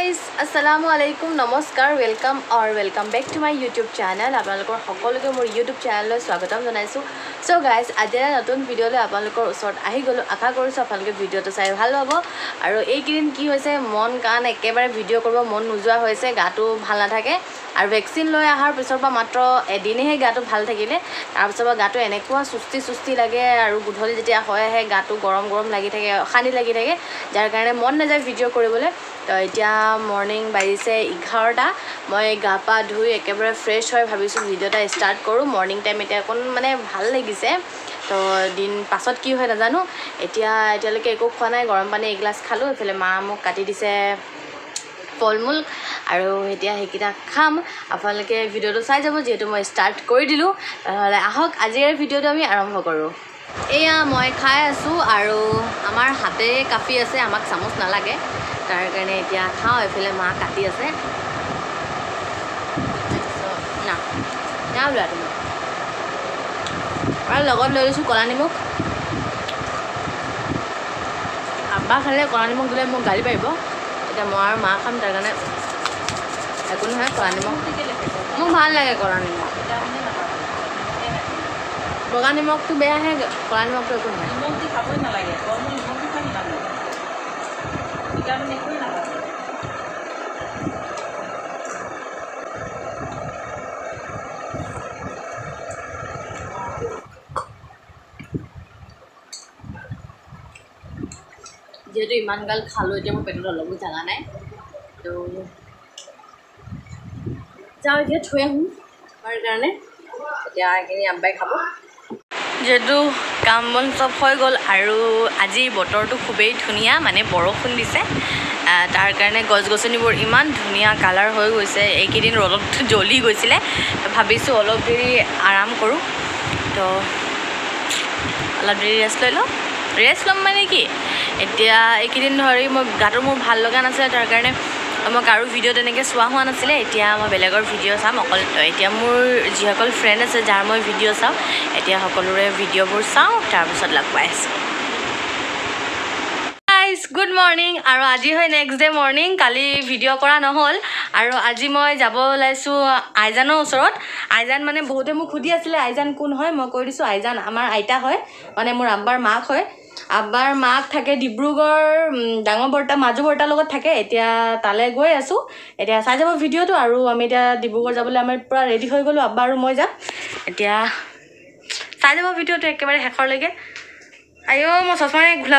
guys, Assalamualaikum, Namaskar, welcome back to my YouTube channel. আপোনালোকৰ সকলোকে মোৰ YouTube channel স্বাগতম জনাইছো. So guys, আজি নতুন ভিডিও লৈ আপোনালোকৰ ওচৰত আহি গলো. আশা কৰিছো আপোনালোকে ভিডিওটো চাই ভাল পাব আৰু এই কিদিন কি হৈছে মন কান একেবাৰে ভিডিও কৰিব মন নোযোৱা হৈছে, গাটো ভাল নাথাকে আৰু ভ্যাকচিন লৈ আহাৰ পিছৰ পৰা মাত্ৰ এদিনহে গাটো ভাল থাকিলে, তাৰ পিছৰ পৰা গাটো এনেকুৱা সুস্তি লাগে আৰু গুধলি যেতিয়া হয় আহে গাটো গৰম লাগি থাকে, অশান্তি লাগি থাকে, যাৰ কাৰণে মন নাযায় ভিডিও কৰিবলৈ। তো এতিয়া মৰ্নিং বাজিছে 11টা, মই গা পা ধুই একেবাৰে ফ্ৰেছ হৈ ভাবিছোঁ ভিডিও এটা ষ্টাৰ্ট কৰোঁ। মৰ্নিং টাইম এতিয়া অকণ মানে ভাল লাগিছে, তো দিন পাছত কি হয় নাজানো। এতিয়ালৈকে একো খোৱা নাই, গৰম পানী এগিলাছ খালোঁ, এইফালে মা মোক কাটি দিছে ফল মূল আৰু এতিয়া সেইকেইটা খাম। আপোনালোকে ভিডিওটো চাই যাব, যিহেতু মই ষ্টাৰ্ট কৰি দিলোঁ। নহ'লে আহক আজিৰ ভিডিওটো আমি আৰম্ভ কৰোঁ। এয়া মই খাই আছোঁ আৰু আমাৰ হাতেৰে কাপি আছে, আমাক চামুচ নালাগে, তাৰ কাৰণে এতিয়া খাওঁ। এইফালে মা কাটি আছে না ওলোৱা তুমি, আৰু লগত লৈ লৈছোঁ ক'লা নিমখ। আব্বা খালে ক'লা নিমখ দিলে মোক গালি পাৰিব, এতিয়া মই আৰু মা খাম, তাৰ কাৰণে একো নহয়। ক'লা নিমখ মোক ভাল লাগে, ক'লা নিমখ। বগা নিমখটো বেয়াহে, ক'লা নিমখটো একো নহয়। নিমখ দি খাবই নালাগে, গৰমৰ নিমখটো খাই নালাগে, ভিটামিন একোৱেই নালাগে। যিহেতু ইমান গাল খালোঁ, এতিয়া মোৰ পেটত অলপো জাগা নাই, তো যাওঁ এতিয়া থৈ আহোঁ তাৰ কাৰণে। এতিয়া এইখিনি আব্বাই খাব। যিহেতু কাম বন চব হৈ গ'ল আৰু আজি বতৰটো খুবেই ধুনীয়া, মানে বৰষুণ দিছে, তাৰ কাৰণে গছ গছনিবোৰ ইমান ধুনীয়া কালাৰ হৈ গৈছে। এইকেইদিন ৰ'দত জ্বলি গৈছিলে, ভাবিছোঁ অলপ দেৰি আৰাম কৰোঁ, তো অলপ দেৰি ৰেষ্ট ল'ম মানে কি, এতিয়া এইকেইদিন ধৰি মই গাটো মোৰ ভাল লগা নাছিলে, তাৰ কাৰণে মই কাৰো ভিডিঅ' তেনেকৈ চোৱা হোৱা নাছিলে। এতিয়া মই বেলেগৰ ভিডিঅ' চাম অকল। এতিয়া মোৰ যিসকল ফ্ৰেণ্ড আছে যাৰ মই ভিডিঅ' চাওঁ, এতিয়া সকলোৰে ভিডিঅ'বোৰ চাওঁ, তাৰপিছত লগ পাই আছোঁ। গুড মৰ্ণিং, আৰু আজি হয় নেক্সট ডে মৰ্ণিং। কালি ভিডিঅ' কৰা নহ'ল আৰু আজি মই যাব ওলাইছোঁ আইজানৰ ওচৰত। আইজান মানে বহুতে মোক সুধি আছিলে আইজান কোন হয়, মই কৈ দিছোঁ আইজান আমাৰ আইতা হয়, মানে মোৰ আব্বাৰ মাক হয়। আব্বাৰ মাক থাকে ডিব্ৰুগড়, ডাঙৰ বৰ্তা মাজু বৰ্তাৰ লগত থাকে। এতিয়া তালৈ গৈ আছোঁ, এতিয়া চাই যাব ভিডিঅ'টো। আৰু আমি এতিয়া ডিব্ৰুগড় যাবলৈ আমি পূৰা ৰেডি হৈ গ'লোঁ, আব্বা আৰু মই যাম। এতিয়া চাই যাব ভিডিঅ'টো একেবাৰে শেষৰলৈকে। মই চশমা ঘোলা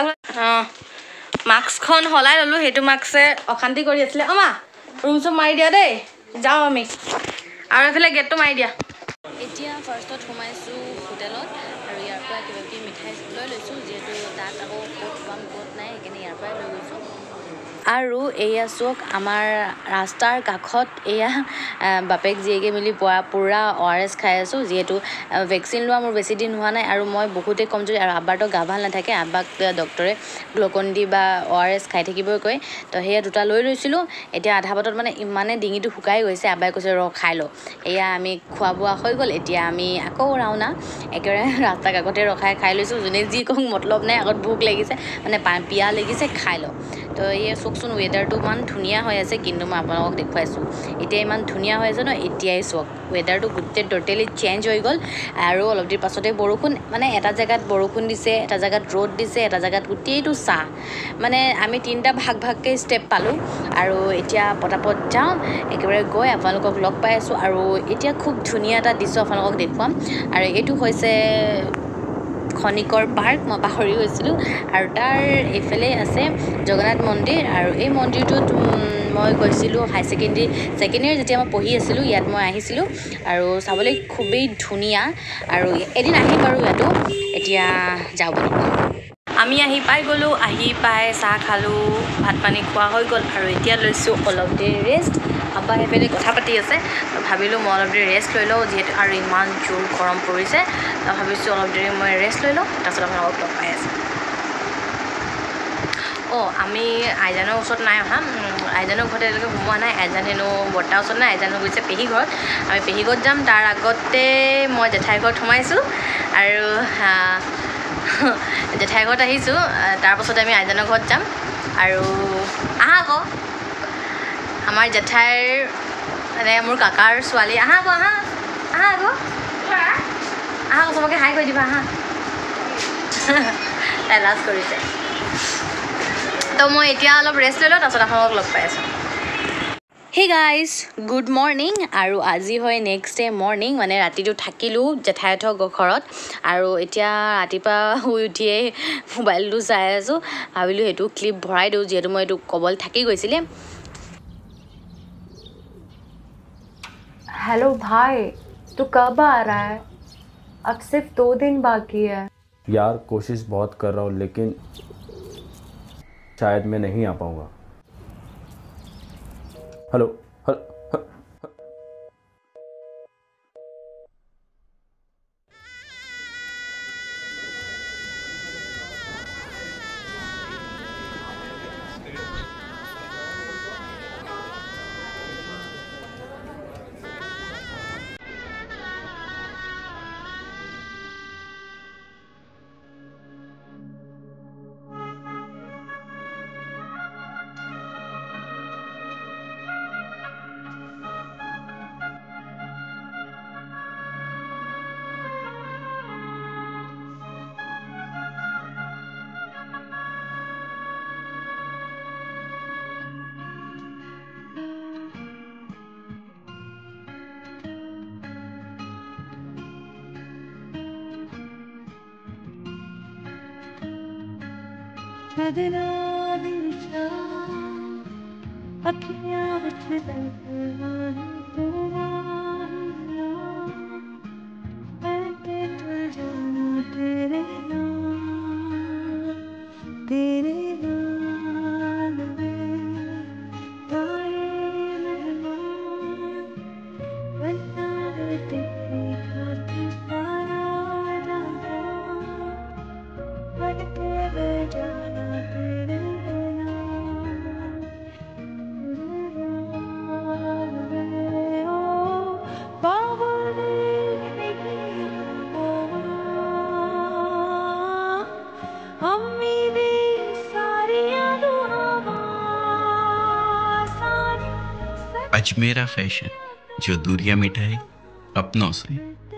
মাস্কখন সলাই ল'লোঁ, সেইটো মাস্কে অশান্তি কৰি আছিলে। মা ৰুম চুম মাৰি দিয়া দেই, যাওঁ আমি, আৰু এইফালে গেটটো মাৰি দিয়া। এতিয়া ফাৰ্ষ্টত সোমাইছোঁ হোটেলত আৰু ইয়াৰ পৰা কিবাকিবি মিঠাই লৈ লৈছোঁ, যিহেতু তাত আকৌ ক'ত পাম ক'ত নাই, সেইকাৰণে ইয়াৰ পৰাই লৈ গৈছোঁ। আৰু এয়া চাওক, আমাৰ ৰাস্তাৰ কাষত এয়া বাপেক জীয়েকে মিলি পূৰা ORS খাই আছোঁ। যিহেতু ভেকচিন লোৱা মোৰ বেছি দিন হোৱা নাই আৰু মই বহুতেই কমজুৰি, আৰু আব্বাৰতো গা ভাল নাথাকে, আব্বাক ডক্টৰে গ্লুকন-ডি বা ORS খাই থাকিবই কয়, তো সেয়া দুটা লৈ লৈছিলোঁ। এতিয়া আধা বাটত মানে ইমানে ডিঙিটো শুকাই গৈছে, আব্বাই কৈছে খাই লওঁ। এয়া আমি খোৱা বোৱা হৈ গ'ল, এতিয়া আমি আকৌ ৰাওনা একেবাৰে ৰাস্তাৰ কাষতে ৰখাই খাই লৈছোঁ। যোনে যি কওক মতলব নাই, আগত ভোক লাগিছে মানে পিয়াহ লাগিছে, খাই লওঁ। তো এই চাওকচোন, ৱেডাৰটো ইমান ধুনীয়া হৈ আছে, কিন্তু মই আপোনালোকক দেখুৱাইছোঁ এতিয়া ইমান ধুনীয়া হৈ আছে ন। এতিয়াই চাওক ৱেডাৰটো গোটেই টোটেলি চেঞ্জ হৈ গ'ল, আৰু অলপ দেৰি পাছতে বৰষুণ, মানে এটা জেগাত বৰষুণ দিছে, এটা জেগাত ৰ'দ দিছে, এটা জেগাত গোটেইটো চাহ, মানে আমি 3টা ভাগকৈ ষ্টেপ পালোঁ। আৰু এতিয়া পটাপট যাওঁ, একেবাৰে গৈ আপোনালোকক লগ পাই আছোঁ। আৰু এতিয়া খুব ধুনীয়া এটা দৃশ্য আপোনালোকক দেখুৱাম, আৰু এইটো হৈছে খনিকৰ পাৰ্ক, মই পাহৰি গৈছিলোঁ। আৰু তাৰ এইফালে আছে জগন্নাথ মন্দিৰ, আৰু এই মন্দিৰটোত মই গৈছিলোঁ হাই ছেকেণ্ডেৰী ছেকেণ্ড ইয়েৰ যেতিয়া মই পঢ়ি আছিলোঁ, ইয়াত মই আহিছিলোঁ আৰু চাবলৈ খুবেই ধুনীয়া, আৰু এদিন আহিম বাৰু ইয়াতো। এতিয়া যাওঁ বুলি আমি আহি পাই গ'লোঁ, আহি পাই চাহ খালোঁ, ভাত পানী খোৱা হৈ গ'ল, আৰু এতিয়া লৈছোঁ অলপ দেৰি ৰেষ্ট। আব্বা সেইফালে কথা পাতি আছে, তো ভাবিলোঁ মই অলপ দেৰি ৰেষ্ট লৈ লওঁ, যিহেতু আৰু ইমান জোৰ গৰম পৰিছে, তো ভাবিছোঁ অলপ দেৰি মই ৰেষ্ট লৈ লওঁ, তাৰপিছত আপোনালোকক লগ পাই আছোঁ। আমি আইজানৰ ওচৰত নাই অহা, আইজানৰ ঘৰত এতিয়ালৈকে সোমোৱা নাই। আইজান হেনো বৰ্তাৰ ওচৰত নাই, আইজান গৈছে পেহী ঘৰত, আমি পেহী ঘৰত যাম। তাৰ আগতে মই জেঠাই ঘৰত সোমাইছোঁ, আৰু জেঠাই ঘৰত আহিছোঁ, তাৰপাছতে আমি আইজানৰ ঘৰত যাম। আৰু আহা আকৌ আমাৰ জেঠাইৰ মানে মোৰ কাকাৰ ছোৱালী আহা আকৌ চবকে হাই কৰি দিবা আহা তাই লাজ কৰিছে তো মই এতিয়া অলপ ৰেষ্ট লৈ লওঁ তাৰপিছত আপোনালোকক লগ পাই আছোঁ হে গাইজ গুড মৰ্ণিং আৰু আজি হয় নেক্সট ডে মৰ্ণিং মানে ৰাতিটো থাকিলোঁ জেঠাইহঁতৰ ঘৰত আৰু এতিয়া ৰাতিপুৱা শুই উঠিয়েই মোবাইলটো চাই আছোঁ ভাবিলোঁ সেইটো ক্লিপ ভৰাই দিওঁ যিহেতু মই এইটো ক'বলৈ থাকি গৈছিলে हेलो भाई तू कब आ रहा है अब सिर्फ 2 दिन बाकी है यार कोशिश बहुत कर रहा हूँ लेकिन शायद मैं नहीं आ पाऊँगा हेलो अजमेरा फैशन जो दूरियां मिटाए अपनों से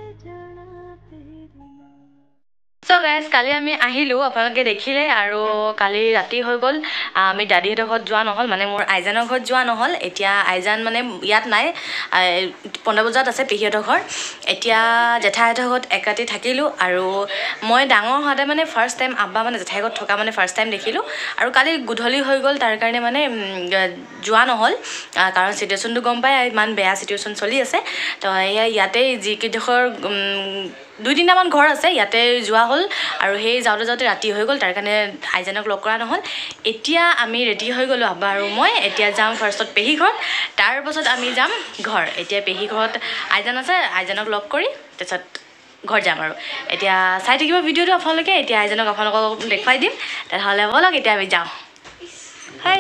সো গাইজ কালি আমি আহিলোঁ আপোনালোকে দেখিলে আৰু কালি ৰাতি হৈ গ'ল আমি দাদীহঁতৰ ঘৰত যোৱা নহ'ল মানে মোৰ আইজানৰ ঘৰত যোৱা নহ'ল এতিয়া আইজান মানে ইয়াত নাই 15 বজাত আছে পেহীহঁতৰ ঘৰ এতিয়া জেঠাইহঁতৰ ঘৰত এক ৰাতি থাকিলোঁ আৰু মই ডাঙৰ হোৱাতে মানে ফাৰ্ষ্ট টাইম আব্বা মানে জেঠাই ঘৰত থকা মানে ফাৰ্ষ্ট টাইম দেখিলোঁ আৰু কালি গধূলি হৈ গ'ল তাৰ কাৰণে মানে যোৱা নহ'ল কাৰণ চিটুৱেশ্যনটো গম পাই ইমান বেয়া চিটুৱেশ্যন চলি আছে তো ইয়াতে যিকেইডোখৰ 2-3টামান ঘৰ আছে ইয়াতে যোৱা হ'ল আৰু সেই যাওঁতে ৰাতি হৈ গ'ল তাৰ কাৰণে আইজানক লগ কৰা নহ'ল এতিয়া আমি ৰেডি হৈ গ'লোঁ আব্বা আৰু মই এতিয়া যাম ফাৰ্ষ্টত পেহী ঘৰত তাৰ পাছত আমি যাম ঘৰ এতিয়া পেহী ঘৰত আইজান আছে আইজানক লগ কৰি তাৰপিছত ঘৰ যাম আৰু এতিয়া চাই থাকিব ভিডিঅ'টো আপোনালোকে এতিয়া আইজানক আপোনালোকক দেখুৱাই দিম তেনেহ'লে ব'লক এতিয়া আমি যাওঁ হাই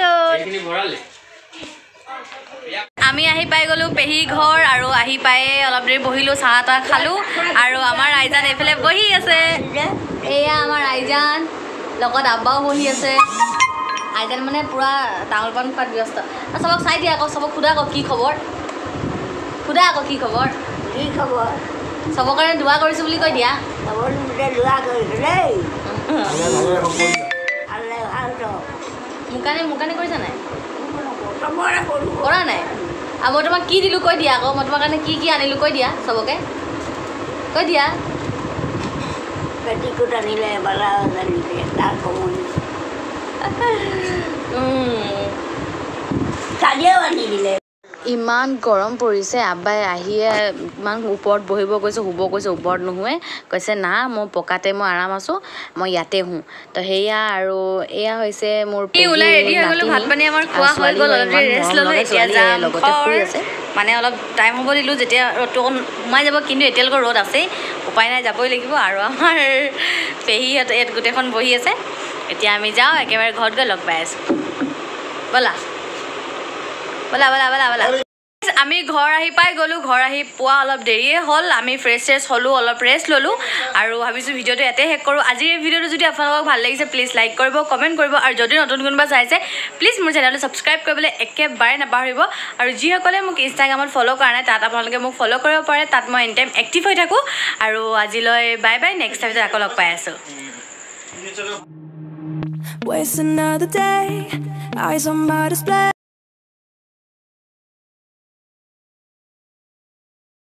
আমি আহি পাই গ'লোঁ পেহী ঘৰ আৰু আহি পাই অলপ দেৰি বহিলোঁ চাহ তাহ খালোঁ আৰু আমাৰ আইজান এইফালে বহি আছে এয়া আমাৰ আইজান লগত আব্বাও বহি আছে আইজান মানে পূৰা তামোল পাণ খোৱাত ব্যস্ত চবক চাই দিয়া আকৌ চবক সোধা আকৌ কি খবৰ চবৰ কাৰণে দোৱা কৰিছোঁ বুলি কৈ দিয়া মোৰ কাৰণে কৰিছা নাই কৰা নাই আৰু মই তোমাক কি দিলোঁ কৈ দিয়া আকৌ মই তোমাৰ কাৰণে কি আনিলোঁ কৈ দিয়া চবকে কৈ দিয়া পেটিকোট আনিলে ব্লাউজ আনিলে তাৰ কমনি কালিও আনি দিলে ইমান গৰম পৰিছে আব্বাই আহিয়ে ইমান ওপৰত বহিব কৈছে শুব কৈছে ওপৰত নুশুৱে কৈছে না মই পকাতে মই আৰাম আছোঁ মই ইয়াতে শুওঁ তো সেয়া আৰু এয়া হৈছে মোৰ ওলাই ৰেডি হৈ গ'লোঁ ভাত পানী আমাৰ খোৱা হৈ গ'ল অলপ দেৰি ৰেষ্ট ল'লোঁ এতিয়া যাম লগতে শুই আছে মানে অলপ টাইম হ'ব দিলোঁ যেতিয়া ৰ'দটো অকণ সোমাই যাব কিন্তু এতিয়ালৈকে ৰ'দ আছেই উপায় নাই যাবই লাগিব আৰু আমাৰ পেহীহঁত ইয়াত গোটেইখন বহি আছে এতিয়া আমি যাওঁ একেবাৰে ঘৰত গৈ লগ পাই আছোঁ ব'লা আমি ঘৰ আহি পাই গ'লো ঘৰ আহি পোৱা অলপ দেৰিয়ে হ'ল আমি ফ্ৰেছ হ'লো অলপ ৰেষ্ট ল'লো আৰু ভাবিছোঁ ভিডিঅ'টো ইয়াতে শেষ কৰোঁ আজিৰ এই ভিডিঅ'টো যদি আপোনালোকক ভাল লাগিছে প্লিজ লাইক কৰিব কমেণ্ট কৰিব আৰু যদি নতুন কোনোবা চাইছে প্লিজ মোৰ চেনেলটো ছাবস্ক্ৰাইব কৰিবলৈ একেবাৰে নাপাহৰিব আৰু যিসকলে মোক ইনষ্টাগ্ৰামত ফ'ল' কৰা নাই তাত আপোনালোকে মোক ফ'ল' কৰিব পাৰে তাত মই এনি টাইম এক্টিভ হৈ থাকোঁ আৰু আজিলৈ বাই বাই নেক্সট টাইমত আকৌ লগ পাই আছোঁ Waste another day, eyes on my display.